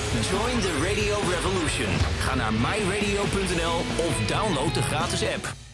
Join the Radio Revolution. Ga naar myradio.nl of download de gratis app.